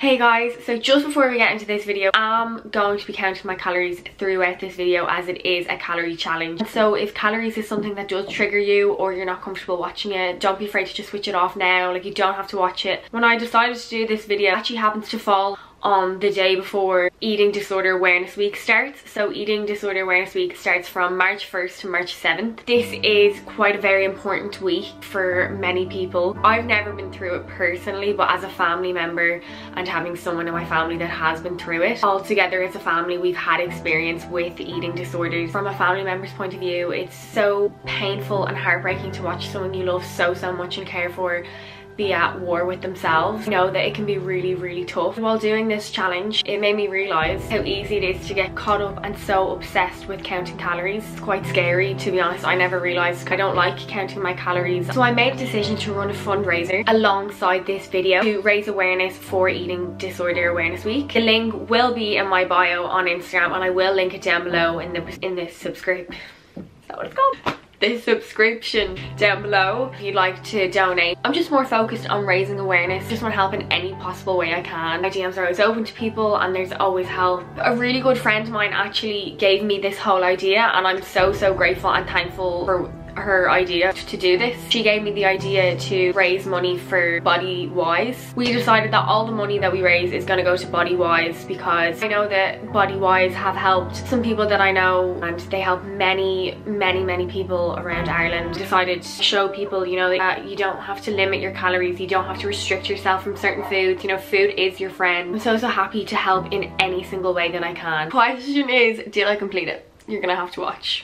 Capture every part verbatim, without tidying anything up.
Hey guys, so just before we get into this video, I'm going to be counting my calories throughout this video as it is a calorie challenge. So if calories is something that does trigger you or you're not comfortable watching it, don't be afraid to just switch it off now. Like, you don't have to watch it. When I decided to do this video, it actually happens to fall on the day before Eating Disorder Awareness Week starts. So Eating Disorder Awareness Week starts from March first to March seventh. This is quite a very important week for many people. I've never been through it personally, but as a family member and having someone in my family that has been through it, all together as a family we've had experience with eating disorders. From a family member's point of view, it's so painful and heartbreaking to watch someone you love so so much and care for be at war with themselves. You know that it can be really really tough. While doing this challenge, it made me realise how easy it is to get caught up and so obsessed with counting calories. It's quite scary, to be honest. I never realised I don't like counting my calories. So I made a decision to run a fundraiser alongside this video to raise awareness for Eating Disorder Awareness Week. The link will be in my bio on Instagram, and I will link it down below in the in the subscribe. Is that what it's called? The subscription down below if you'd like to donate. I'm just more focused on raising awareness. Just want to help in any possible way I can. My D Ms are always open to people and there's always help. A really good friend of mine actually gave me this whole idea, and I'm so so grateful and thankful for her idea to do this. She gave me the idea to raise money for Body Wise. We decided that all the money that we raise is going to go to Body Wise because I know that Body Wise have helped some people that I know, and they help many many many people around Ireland. Decided to show people, you know, that you don't have to limit your calories, you don't have to restrict yourself from certain foods. You know, food is your friend. I'm so so happy to help in any single way that I can. Question is, did I complete it? You're gonna have to watch.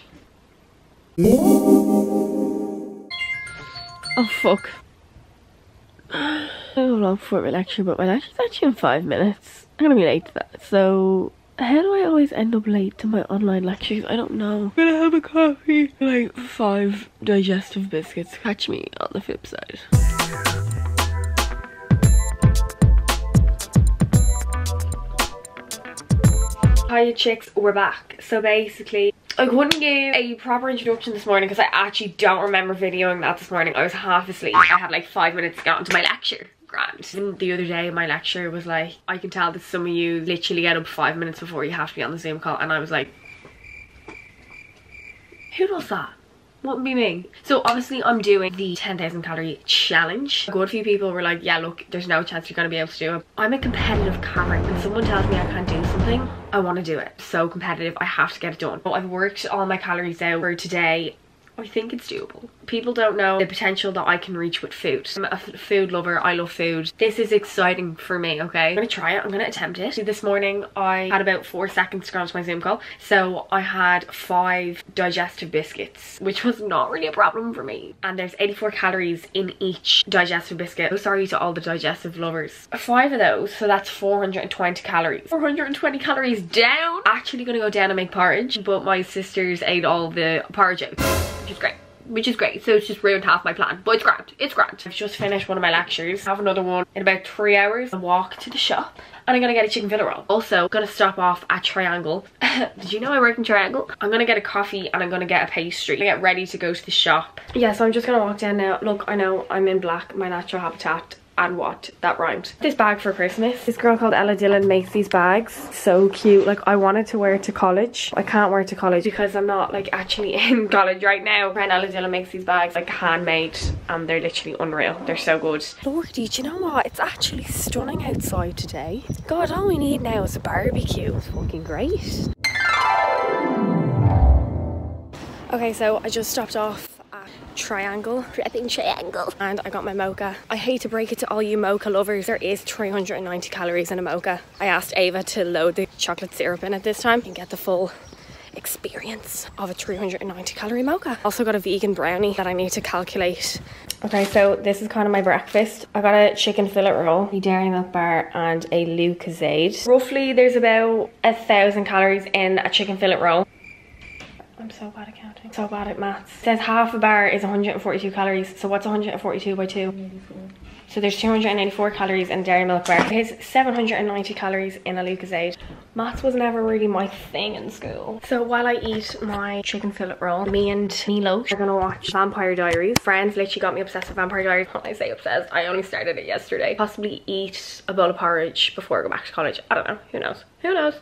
Oh fuck. I have a vlog before my lecture, but my lecture's actually in five minutes. I'm gonna be late to that. So how do I always end up late to my online lectures? I don't know. I'm gonna have a coffee, like five digestive biscuits. Catch me on the flip side. Hiya chicks, we're back. So basically, I couldn't give a proper introduction this morning because I actually don't remember videoing that this morning. I was half asleep. I had like five minutes to get onto my lecture. Grand. Even the other day my lecture was like, I can tell that some of you literally get up five minutes before you have to be on the Zoom call, and I was like, who does that? Wouldn't be me. So obviously I'm doing the ten thousand calorie challenge. A good few people were like, yeah look, there's no chance you're gonna be able to do it. I'm a competitive camera. When someone tells me I can't do something, I want to do it. So competitive, I have to get it done. So I've worked all my calories out for today. I think it's doable. People don't know the potential that I can reach with food. I'm a food lover, I love food. This is exciting for me, okay? I'm gonna try it, I'm gonna attempt it. See, this morning I had about four seconds to go onto my Zoom call. So I had five digestive biscuits, which was not really a problem for me. And there's eighty-four calories in each digestive biscuit. So sorry to all the digestive lovers. Five of those, so that's four hundred twenty calories. four hundred twenty calories down. Actually gonna go down and make porridge, but my sisters ate all the porridge out, which is great. Which is great, so it's just ruined half my plan, but it's grand, it's grand. I've just finished one of my lectures, have another one in about three hours. I walk to the shop and I'm gonna get a chicken fillet roll. Also gonna stop off at Triangle. Did you know I work in Triangle? I'm gonna get a coffee and I'm gonna get a pastry. I'm gonna get ready to go to the shop. Yeah, so I'm just gonna walk down now. Look, I know I'm in black, my natural habitat. And what? That rhymed. This bag for Christmas. This girl called Ella Dillon makes these bags. So cute. Like, I wanted to wear it to college. I can't wear it to college because I'm not like actually in college right now. My friend Ella Dillon makes these bags like handmade, and they're literally unreal. They're so good. Lordy, do you know what? It's actually stunning outside today. God, all we need now is a barbecue. It's fucking great. Okay, so I just stopped off Triangle, prepping Triangle, and I got my mocha. I hate to break it to all you mocha lovers, there is three hundred ninety calories in a mocha. I asked Ava to load the chocolate syrup in it this time and get the full experience of a three hundred ninety calorie mocha. Also got a vegan brownie that I need to calculate. Okay, so this is kind of my breakfast. I got a chicken fillet roll, a dairy milk bar, and a Lucozade. Roughly there's about a thousand calories in a chicken fillet roll. I'm so bad at counting. So bad at maths. It says half a bar is one hundred forty-two calories. So what's one hundred forty-two by two? So there's two hundred eighty-four calories in dairy milk bar. There's seven hundred ninety calories in a Lucozade. Maths was never really my thing in school. So while I eat my chicken fillet roll, me and Milo are gonna watch Vampire Diaries. Friends literally got me obsessed with Vampire Diaries. When I say obsessed, I only started it yesterday. Possibly eat a bowl of porridge before I go back to college. I don't know. Who knows? Who knows?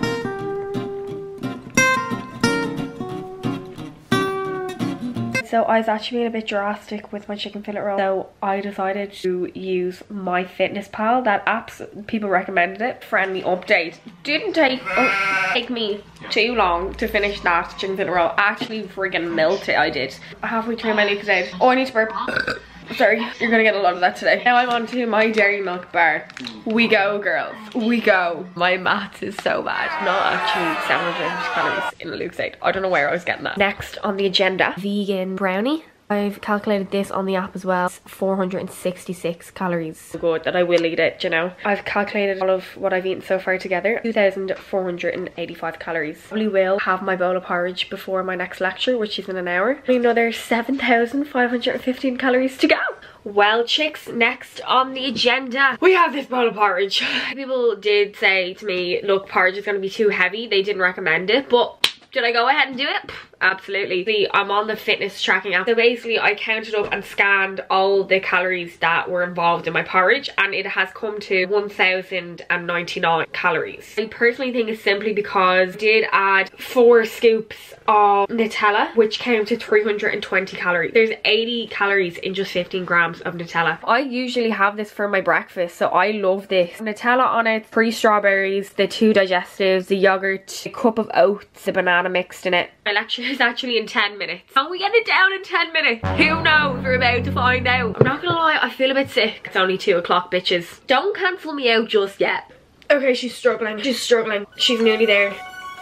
So I was actually being a bit drastic with my chicken fillet roll. So I decided to use my Fitness Pal. That app's, people recommended it. Friendly update. Didn't take, oh, take me too long to finish that chicken fillet roll. Actually friggin' melted I did. Halfway through my Lucozade. Oh, I need to burp. Sorry, you're gonna get a lot of that today. Now I'm on to my dairy milk bar. We go, girls. We go. My maths is so bad. Not actually seven hundred calories in a Lucozade. I don't know where I was getting that. Next on the agenda, vegan brownie. I've calculated this on the app as well. It's four hundred sixty-six calories. So good that I will eat it, you know. I've calculated all of what I've eaten so far together. two thousand four hundred eighty-five calories. Probably will have my bowl of porridge before my next lecture, which is in an hour. Another seven thousand five hundred fifteen calories to go. Well, chicks, next on the agenda, we have this bowl of porridge. People did say to me, look, porridge is going to be too heavy. They didn't recommend it, but did I go ahead and do it? Absolutely. See, I'm on the fitness tracking app. So basically I counted up and scanned all the calories that were involved in my porridge, and it has come to one thousand ninety-nine calories. I personally think it's simply because I did add four scoops of Nutella, which came to three hundred twenty calories. There's eighty calories in just fifteen grams of Nutella. I usually have this for my breakfast, so I love this. Nutella on it, three strawberries, the two digestives, the yogurt, a cup of oats, a banana mixed in it. My lecture is actually in ten minutes. Can we get it down in ten minutes? Who knows? We're about to find out. I'm not gonna lie, I feel a bit sick. It's only two o'clock, bitches. Don't cancel me out just yet. Okay, she's struggling. She's struggling. She's nearly there.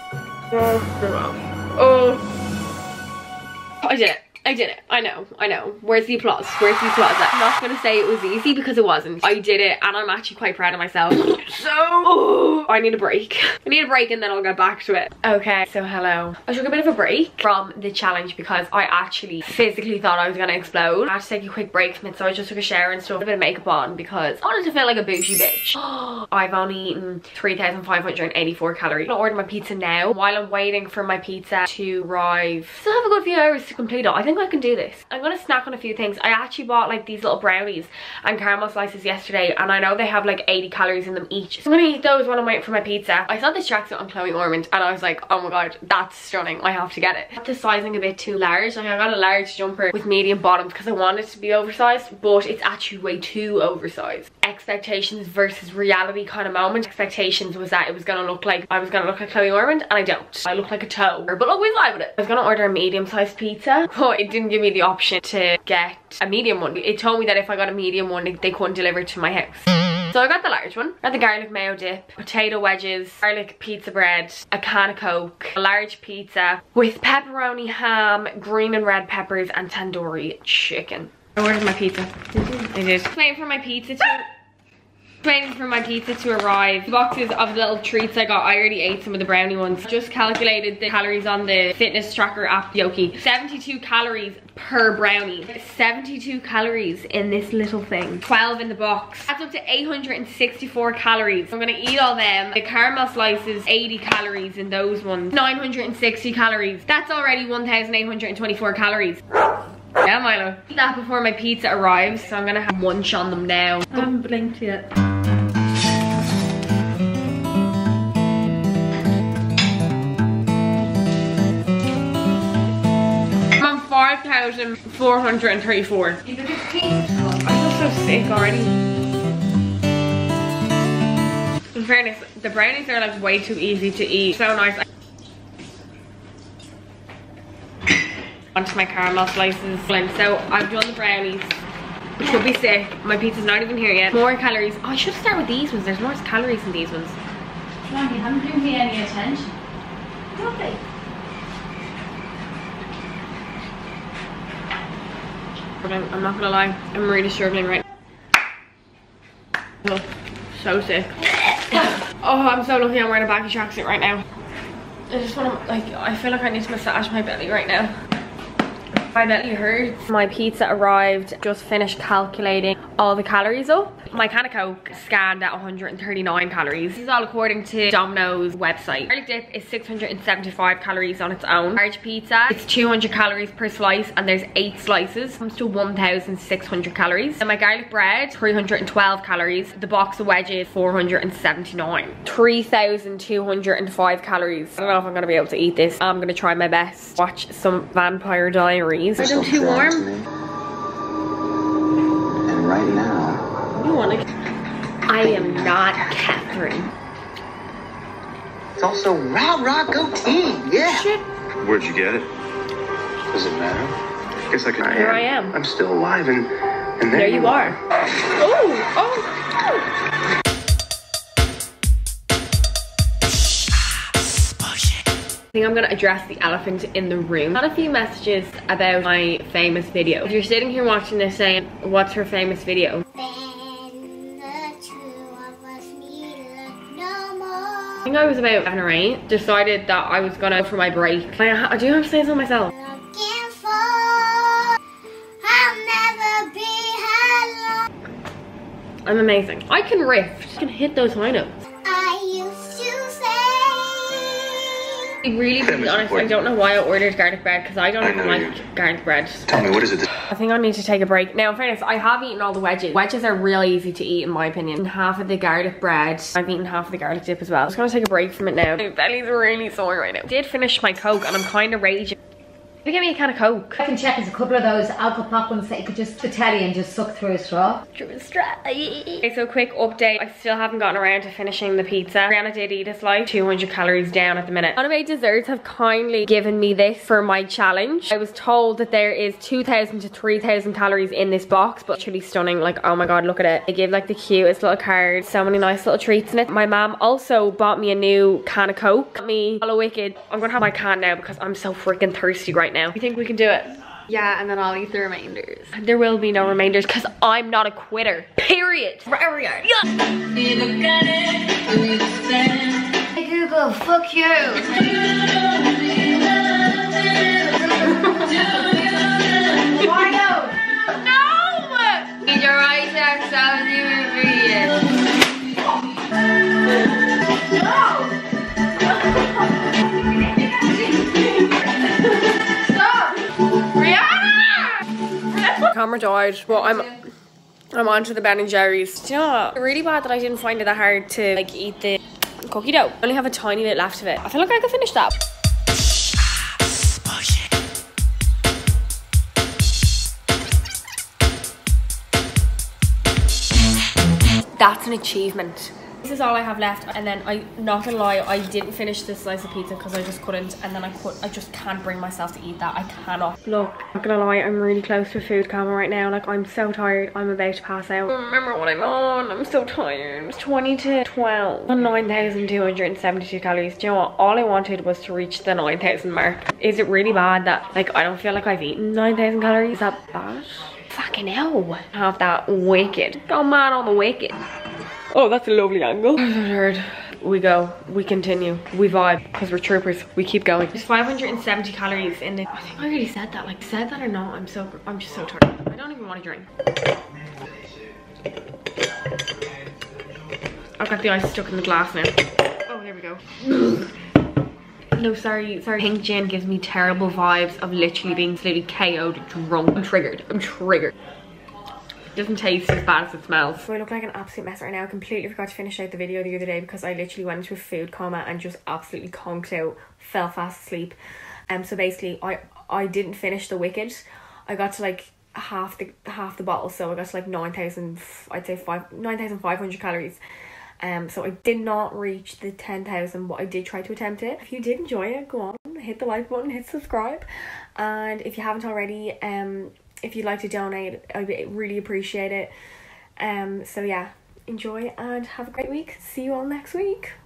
Oh, oh. I did it. I did it. I know. I know. Where's the applause? Where's the applause? I'm not going to say it was easy because it wasn't. I did it and I'm actually quite proud of myself. So, oh, I need a break. I need a break and then I'll get back to it. Okay, so hello. I took a bit of a break from the challenge because I actually physically thought I was going to explode. I had to take a quick break from it, so I just took a shower and stuff, a bit of makeup on because I wanted to feel like a bougie bitch. I've only eaten three thousand five hundred eighty-four calories. I'm going to order my pizza now. While I'm waiting for my pizza to arrive, still have a good few hours to complete it. I think I can do this. I'm gonna snack on a few things. I actually bought like these little brownies and caramel slices yesterday, and I know they have like eighty calories in them each, so I'm gonna eat those while I'm waiting for my pizza. I saw this tracksuit on Chloe Ormond and I was like, oh my god, that's stunning. I have to get it. I got the sizing a bit too large. Like, I got a large jumper with medium bottoms because I wanted it to be oversized, but it's actually way too oversized. Expectations versus reality kind of moment. Expectations was that it was gonna look like I was gonna look like Chloe Ormond, and I don't. I look like a toe, but look, we vibe with it. I was gonna order a medium sized pizza, but it didn't give me the option to get a medium one. It told me that if I got a medium one, they couldn't deliver it to my house. So I got the large one. I got the garlic mayo dip, potato wedges, garlic pizza bread, a can of Coke, a large pizza with pepperoni, ham, green and red peppers, and tandoori chicken. I ordered my pizza. I did. Waiting for my pizza to waiting for my pizza to arrive. The boxes of little treats I got, I already ate some of the brownie ones. Just calculated the calories on the fitness tracker app, Yoki. seventy-two calories per brownie. seventy-two calories in this little thing. twelve in the box. That's up to eight hundred sixty-four calories. I'm gonna eat all them. The caramel slices, eighty calories in those ones. nine hundred sixty calories. That's already one thousand eight hundred twenty-four calories. Yeah, Milo. Eat that before my pizza arrives, so I'm gonna have munch on them now. I haven't blinked yet. I'm on five thousand four hundred thirty-four. I feel so sick already. In fairness, the brownies are like way too easy to eat. So nice. Onto my caramel slices. So I've done the brownies, which should be sick. My pizza's not even here yet. More calories. Oh, I should start with these ones. There's more calories in these ones. John, you haven't given me any attention. Lovely. I'm not gonna lie, I'm really struggling right now. Oh, so sick. Oh, I'm so lucky I'm wearing a baggy tracksuit right now. I just want to, like, I feel like I need to massage my belly right now. My belly hurts. My pizza arrived. Just finished calculating all the calories up. My can of Coke scanned at one hundred thirty-nine calories. This is all according to Domino's website. Garlic dip is six hundred seventy-five calories on its own. Large pizza, it's two hundred calories per slice and there's eight slices. Comes to one thousand six hundred calories. And my garlic bread, three hundred twelve calories. The box of wedges, four hundred seventy-nine. three thousand two hundred five calories. I don't know if I'm gonna be able to eat this. I'm gonna try my best. Watch some Vampire Diaries. Is it too warm? And right now, you want it? I am not Catherine. it's also rah rah go team. Yeah. Shit. Where'd you get it? Does it matter? Guess I can. Here I am. I'm still alive, and and There you are. Oh, oh, oh. I think I'm gonna address the elephant in the room. I got a few messages about my famous video. If you're sitting here watching this saying, what's her famous video? I think I was about seven or eight. Decided that I was gonna go for my break. I, I do have to say so myself. I'm amazing. I can riff. I can hit those high notes. To be really, really honest, I don't know why I ordered garlic bread because I don't I even know like you. garlic bread. Tell me, what is it? I think I need to take a break. Now, in fairness, I have eaten all the wedges. Wedges are real easy to eat in my opinion. Half of the garlic bread. I've eaten half of the garlic dip as well. I'm just gonna take a break from it now. My belly's really sore right now. I did finish my Coke and I'm kind of raging. Can you get me a can of Coke? I can check there's a couple of those alcohol pop ones that you could just to telly and just suck through a straw. Through a straw. Okay, so quick update. I still haven't gotten around to finishing the pizza. Brianna did eat us like two hundred calories down at the minute. Anime Desserts have kindly given me this for my challenge. I was told that there is two thousand to three thousand calories in this box, but truly stunning. Like, oh my god, look at it. They give like the cutest little card. So many nice little treats in it. My mom also bought me a new can of Coke. Got me Hello Wicked. I'm gonna have my can now because I'm so freaking thirsty right now. You think we can do it? Yeah, and then I'll eat the remainders. There will be no remainders because I'm not a quitter. Period. Period. Yeah. Hey Google, fuck you. Mario. No! Need your right sex out of the ingredients. No. Camera died, but I'm I'm onto the Ben and Jerry's. Do you know what? It's really bad that I didn't find it that hard to like eat the cookie dough. I only have a tiny bit left of it. I feel like I could finish that. That's an achievement. This is all I have left, and then I, not gonna lie, I didn't finish this slice of pizza because I just couldn't, and then I could, I just can't bring myself to eat that. I cannot. Look, not gonna lie, I'm really close to a food coma right now. Like, I'm so tired. I'm about to pass out. I don't remember what I'm on. I'm so tired. It's twenty to twelve on nine thousand two hundred seventy-two calories. Do you know what? All I wanted was to reach the nine thousand mark. Is it really bad that, like, I don't feel like I've eaten nine thousand calories? Is that bad? Fucking hell. Have that wicked. Go mad on the wicked. Oh, that's a lovely angle. I'm so tired. We go, we continue, we vibe, because we're troopers. We keep going. There's five hundred seventy calories in it. I think I already said that. Like, said that or not, I'm so, I'm just so tired. I don't even want to drink. I've got the ice stuck in the glass now. Oh, here we go. No, sorry, sorry. Pink gin gives me terrible vibes of literally being slowly K O'd drunk. I'm triggered, I'm triggered. Doesn't taste as bad as it smells. So I look like an absolute mess right now. I completely forgot to finish out the video the other day because I literally went into a food coma and just absolutely conked out, fell fast asleep. Um, so basically I I didn't finish the Wicked. I got to like half the half the bottle, so I got to like nine thousand, I'd say five nine thousand five hundred calories. Um, so I did not reach the ten thousand, but I did try to attempt it. If you did enjoy it, go on, hit the like button, hit subscribe, and if you haven't already, um. if you'd like to donate, I'd really appreciate it. Um, so yeah, enjoy and have a great week. See you all next week.